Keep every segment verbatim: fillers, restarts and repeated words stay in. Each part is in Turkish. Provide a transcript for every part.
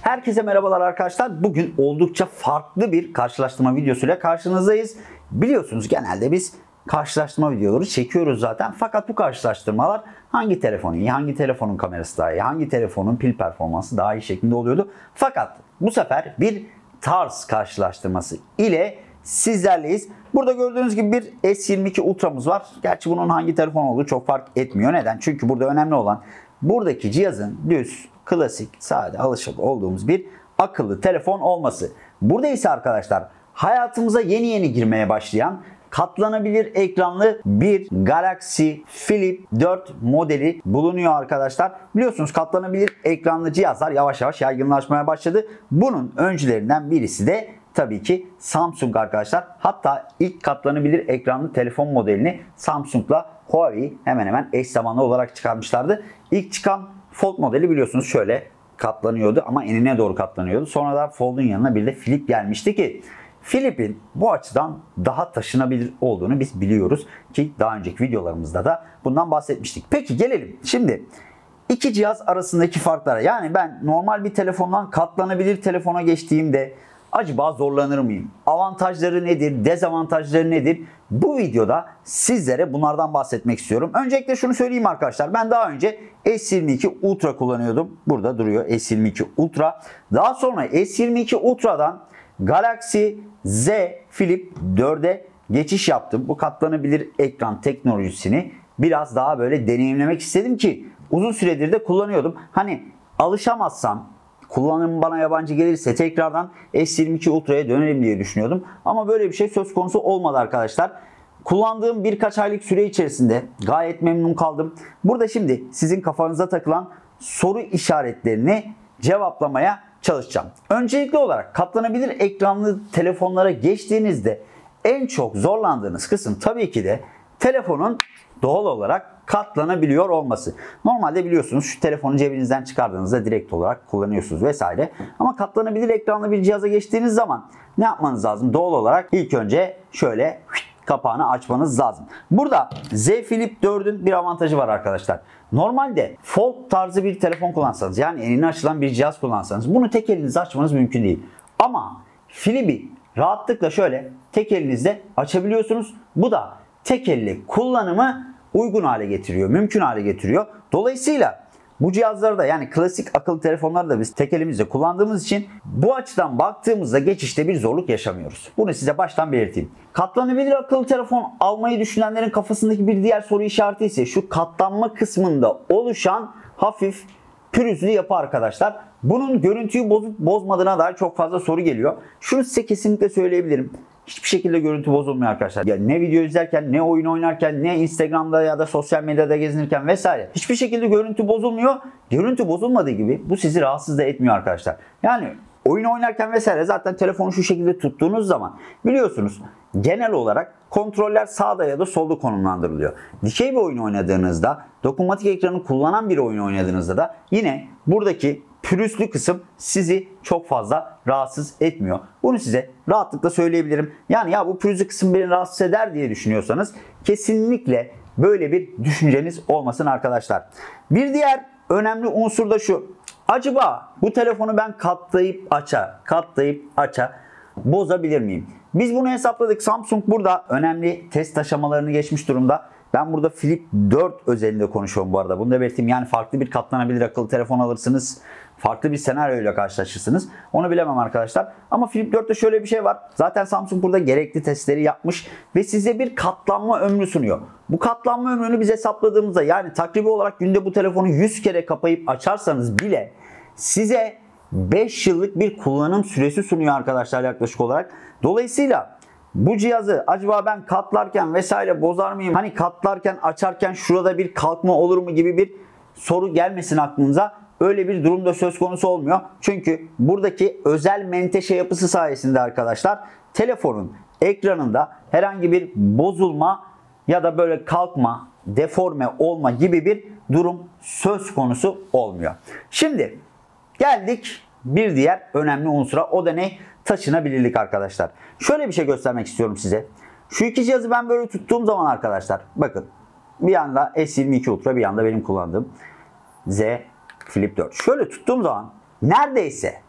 Herkese merhabalar arkadaşlar. Bugün oldukça farklı bir karşılaştırma videosuyla karşınızdayız. Biliyorsunuz genelde biz karşılaştırma videoları çekiyoruz zaten. Fakat bu karşılaştırmalar hangi telefonun iyi, hangi telefonun kamerası daha iyi, hangi telefonun pil performansı daha iyi şeklinde oluyordu. Fakat bu sefer bir tarz karşılaştırması ile sizlerleyiz. Burada gördüğünüz gibi bir S yirmi iki Ultra'mız var. Gerçi bunun hangi telefon olduğu çok fark etmiyor. Neden? Çünkü burada önemli olan buradaki cihazın düz, klasik, sade, alışık olduğumuz bir akıllı telefon olması. Burada ise arkadaşlar hayatımıza yeni yeni girmeye başlayan katlanabilir ekranlı bir Galaxy Flip dört modeli bulunuyor arkadaşlar. Biliyorsunuz katlanabilir ekranlı cihazlar yavaş yavaş yaygınlaşmaya başladı. Bunun öncülerinden birisi de tabii ki Samsung arkadaşlar. Hatta ilk katlanabilir ekranlı telefon modelini Samsung'la Huawei hemen hemen eş zamanlı olarak çıkarmışlardı. İlk çıkan Fold modeli biliyorsunuz şöyle katlanıyordu ama enine doğru katlanıyordu. Sonra da Fold'un yanına bir de Flip gelmişti ki Flip'in bu açıdan daha taşınabilir olduğunu biz biliyoruz ki daha önceki videolarımızda da bundan bahsetmiştik. Peki gelelim şimdi iki cihaz arasındaki farklara. Yani ben normal bir telefondan katlanabilir telefona geçtiğimde acaba zorlanır mıyım? Avantajları nedir? Dezavantajları nedir? Bu videoda sizlere bunlardan bahsetmek istiyorum. Öncelikle şunu söyleyeyim arkadaşlar. Ben daha önce S yirmi iki Ultra kullanıyordum. Burada duruyor S yirmi iki Ultra. Daha sonra S yirmi iki Ultra'dan Galaxy Z Flip dört'e geçiş yaptım. Bu katlanabilir ekran teknolojisini biraz daha böyle deneyimlemek istedim ki uzun süredir de kullanıyordum. Hani alışamazsam, kullanım bana yabancı gelirse tekrardan S yirmi iki Ultra'ya dönerim diye düşünüyordum. Ama böyle bir şey söz konusu olmadı arkadaşlar. Kullandığım birkaç aylık süre içerisinde gayet memnun kaldım. Burada şimdi sizin kafanıza takılan soru işaretlerini cevaplamaya çalışacağım. Öncelikli olarak katlanabilir ekranlı telefonlara geçtiğinizde en çok zorlandığınız kısım tabii ki de telefonun doğal olarak katlanabiliyor olması. Normalde biliyorsunuz şu telefonu cebinizden çıkardığınızda direkt olarak kullanıyorsunuz vesaire. Ama katlanabilir ekranlı bir cihaza geçtiğiniz zaman ne yapmanız lazım? Doğal olarak ilk önce şöyle kapağını açmanız lazım. Burada Z Flip dört'ün bir avantajı var arkadaşlar. Normalde Fold tarzı bir telefon kullansanız, yani enine açılan bir cihaz kullansanız bunu tek elinizle açmanız mümkün değil. Ama Flip'i rahatlıkla şöyle tek elinizle açabiliyorsunuz. Bu da tek elle kullanımı uygun hale getiriyor, mümkün hale getiriyor. Dolayısıyla bu cihazları da, yani klasik akıllı telefonları da biz tek elimizle kullandığımız için bu açıdan baktığımızda geçişte bir zorluk yaşamıyoruz. Bunu size baştan belirteyim. Katlanabilir akıllı telefon almayı düşünenlerin kafasındaki bir diğer soru işareti ise şu katlanma kısmında oluşan hafif pürüzlü yapı arkadaşlar. Bunun görüntüyü bozup bozmadığına dair çok fazla soru geliyor. Şunu size kesinlikle söyleyebilirim. Hiçbir şekilde görüntü bozulmuyor arkadaşlar. Yani ne video izlerken, ne oyun oynarken, ne Instagram'da ya da sosyal medyada gezinirken vesaire hiçbir şekilde görüntü bozulmuyor. Görüntü bozulmadığı gibi bu sizi rahatsız da etmiyor arkadaşlar. Yani oyun oynarken vesaire zaten telefonu şu şekilde tuttuğunuz zaman biliyorsunuz genel olarak kontroller sağda ya da solda konumlandırılıyor. Dikey bir oyun oynadığınızda, dokunmatik ekranı kullanan bir oyun oynadığınızda da yine buradaki pürüzlü kısım sizi çok fazla rahatsız etmiyor. Bunu size rahatlıkla söyleyebilirim. Yani ya bu pürüzlü kısım beni rahatsız eder diye düşünüyorsanız kesinlikle böyle bir düşünceniz olmasın arkadaşlar. Bir diğer önemli unsur da şu. Acaba bu telefonu ben katlayıp aça, katlayıp aça bozabilir miyim? Biz bunu hesapladık. Samsung burada önemli test aşamalarını geçmiş durumda. Ben burada Flip dört özelinde konuşuyorum bu arada. Bunu da belirteyim. Yani farklı bir katlanabilir akıllı telefon alırsınız. Farklı bir senaryoyla karşılaşırsınız. Onu bilemem arkadaşlar. Ama Flip dört'te şöyle bir şey var. Zaten Samsung burada gerekli testleri yapmış ve size bir katlanma ömrü sunuyor. Bu katlanma ömrünü biz hesapladığımızda, yani takribi olarak günde bu telefonu yüz kere kapayıp açarsanız bile size beş yıllık bir kullanım süresi sunuyor arkadaşlar yaklaşık olarak. Dolayısıyla bu cihazı acaba ben katlarken vesaire bozar mıyım? Hani katlarken açarken şurada bir kalkma olur mu gibi bir soru gelmesin aklınıza. Öyle bir durumda söz konusu olmuyor. Çünkü buradaki özel menteşe yapısı sayesinde arkadaşlar telefonun ekranında herhangi bir bozulma ya da böyle kalkma, deforme olma gibi bir durum söz konusu olmuyor. Şimdi geldik bir diğer önemli unsura. O da ne? Taşınabilirlik arkadaşlar. Şöyle bir şey göstermek istiyorum size. Şu iki cihazı ben böyle tuttuğum zaman arkadaşlar bakın, bir yanda S yirmi iki Ultra, bir yanda benim kullandığım Z Flip dört. Şöyle tuttuğum zaman neredeyse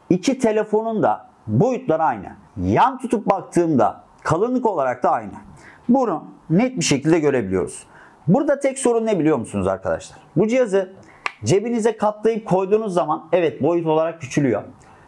İki telefonun da boyutları aynı. Yan tutup baktığımda kalınlık olarak da aynı. Bunu net bir şekilde görebiliyoruz. Burada tek sorun ne biliyor musunuz arkadaşlar? Bu cihazı cebinize katlayıp koyduğunuz zaman evet boyut olarak küçülüyor.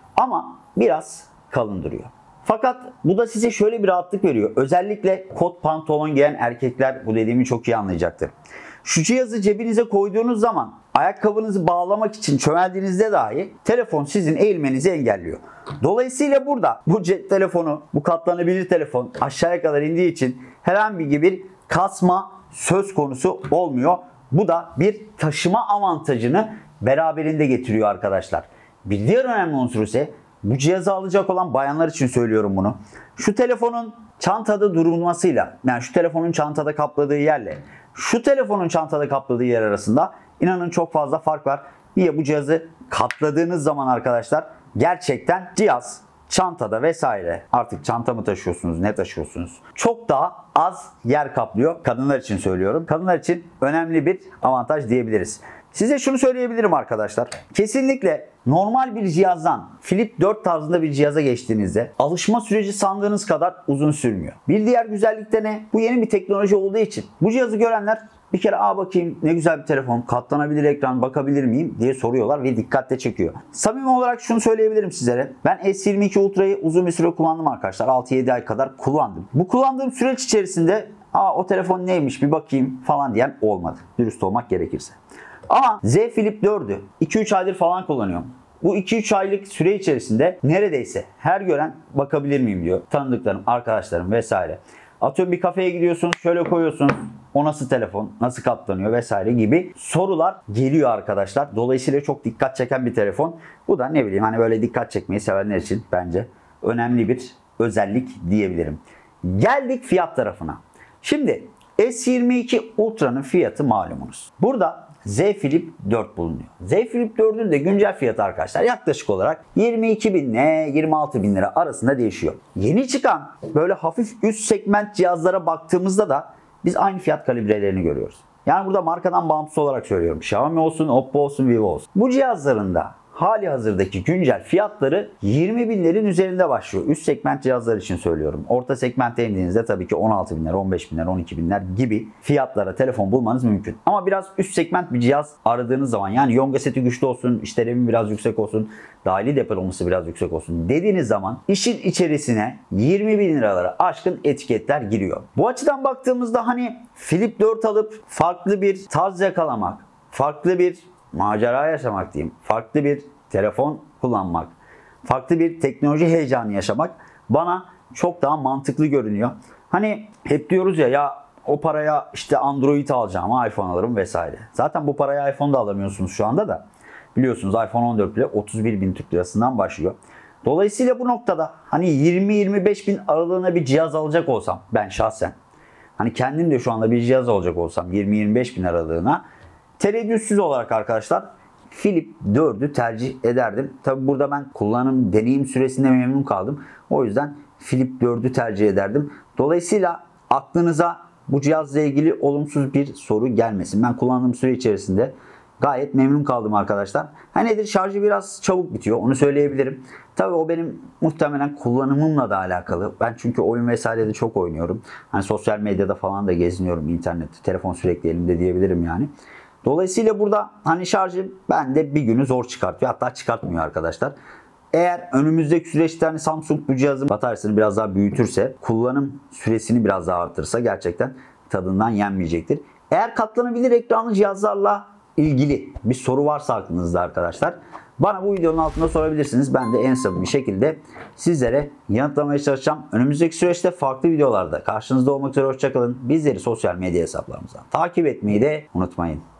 Ama biraz kalın duruyor. Fakat bu da size şöyle bir rahatlık veriyor. Özellikle kot pantolon giyen erkekler bu dediğimi çok iyi anlayacaktır. Şu cihazı cebinize koyduğunuz zaman ayakkabınızı bağlamak için çömeldiğinizde dahi telefon sizin eğilmenizi engelliyor. Dolayısıyla burada bu cep telefonu, bu katlanabilir telefon aşağıya kadar indiği için herhangi bir kasma söz konusu olmuyor. Bu da bir taşıma avantajını beraberinde getiriyor arkadaşlar. Bir diğer önemli unsur ise bu cihazı alacak olan bayanlar için söylüyorum bunu. Şu telefonun çantada durulmasıyla, yani şu telefonun çantada kapladığı yerle şu telefonun çantada kapladığı yer arasında inanın çok fazla fark var. Niye? Bu cihazı katladığınız zaman arkadaşlar gerçekten cihaz çantada vesaire, artık çanta mı taşıyorsunuz, ne taşıyorsunuz, çok daha az yer kaplıyor. Kadınlar için söylüyorum. Kadınlar için önemli bir avantaj diyebiliriz. Size şunu söyleyebilirim arkadaşlar. Kesinlikle normal bir cihazdan Flip dört tarzında bir cihaza geçtiğinizde alışma süreci sandığınız kadar uzun sürmüyor. Bir diğer güzellik de ne? Bu yeni bir teknoloji olduğu için bu cihazı görenler bir kere aa bakayım ne güzel bir telefon, katlanabilir ekran, bakabilir miyim diye soruyorlar ve dikkatle çekiyor. Samimi olarak şunu söyleyebilirim sizlere. Ben S yirmi iki Ultra'yı uzun bir süre kullandım arkadaşlar. altı yedi ay kadar kullandım. Bu kullandığım süreç içerisinde aa o telefon neymiş bir bakayım falan diyen olmadı. Dürüst olmak gerekirse. Ama Z Flip dördü iki üç aydır falan kullanıyorum. Bu iki üç aylık süre içerisinde neredeyse her gören bakabilir miyim diyor. Tanıdıklarım, arkadaşlarım vesaire. Atıyorum bir kafeye gidiyorsunuz, şöyle koyuyorsunuz. O nasıl telefon, nasıl katlanıyor vesaire gibi sorular geliyor arkadaşlar. Dolayısıyla çok dikkat çeken bir telefon. Bu da ne bileyim hani böyle dikkat çekmeyi sevenler için bence önemli bir özellik diyebilirim. Geldik fiyat tarafına. Şimdi S yirmi iki Ultra'nın fiyatı malumunuz. Burada Z Flip dört bulunuyor. Z Flip dördün de güncel fiyatı arkadaşlar yaklaşık olarak yirmi iki bin ile yirmi altı bin lira arasında değişiyor. Yeni çıkan böyle hafif üst segment cihazlara baktığımızda da biz aynı fiyat kalibrelerini görüyoruz. Yani burada markadan bağımsız olarak söylüyorum. Xiaomi olsun, Oppo olsun, Vivo olsun. Bu cihazların da hali hazırdaki güncel fiyatları yirmi binlerin üzerinde başlıyor. Üst segment cihazlar için söylüyorum. Orta segmente indiğinizde tabii ki on altı binler, on beş binler, on iki binler gibi fiyatlara telefon bulmanız mümkün. Ama biraz üst segment bir cihaz aradığınız zaman, yani Yonga seti güçlü olsun, işlevimi biraz yüksek olsun, dahili depolaması biraz yüksek olsun dediğiniz zaman işin içerisine yirmi bin liralara aşkın etiketler giriyor. Bu açıdan baktığımızda hani Flip dört alıp farklı bir tarz yakalamak, farklı bir macera yaşamak diyeyim, farklı bir telefon kullanmak, farklı bir teknoloji heyecanı yaşamak bana çok daha mantıklı görünüyor. Hani hep diyoruz ya ya o paraya işte Android alacağım, iPhone alırım vesaire. Zaten bu paraya iPhone da alamıyorsunuz şu anda da. Biliyorsunuz iPhone on dört bile otuz bir bin Türk lirasından başlıyor. Dolayısıyla bu noktada hani yirmi yirmi beş bin aralığına bir cihaz alacak olsam ben şahsen, hani kendim de şu anda bir cihaz alacak olsam yirmi yirmi beş bin aralığına, tereddütsüz olarak arkadaşlar Flip dördü tercih ederdim. Tabi burada ben kullanım deneyim süresinde memnun kaldım. O yüzden Flip dördü tercih ederdim. Dolayısıyla aklınıza bu cihazla ilgili olumsuz bir soru gelmesin. Ben kullandığım süre içerisinde gayet memnun kaldım arkadaşlar. Ha nedir? Şarjı biraz çabuk bitiyor. Onu söyleyebilirim. Tabii o benim muhtemelen kullanımımla da alakalı. Ben çünkü oyun vesairede çok oynuyorum. Hani sosyal medyada falan da geziniyorum, internette. Telefon sürekli elimde diyebilirim yani. Dolayısıyla burada hani şarjı bende bir günü zor çıkartıyor. Hatta çıkartmıyor arkadaşlar. Eğer önümüzdeki süreçte hani Samsung bu cihazın bataryasını biraz daha büyütürse, kullanım süresini biraz daha artırsa gerçekten tadından yenmeyecektir. Eğer katlanabilir ekranlı cihazlarla ilgili bir soru varsa aklınızda arkadaşlar, bana bu videonun altında sorabilirsiniz. Ben de en samimi bir şekilde sizlere yanıtlamaya çalışacağım. Önümüzdeki süreçte farklı videolarda karşınızda olmak üzere hoşçakalın. Bizleri sosyal medya hesaplarımızdan takip etmeyi de unutmayın.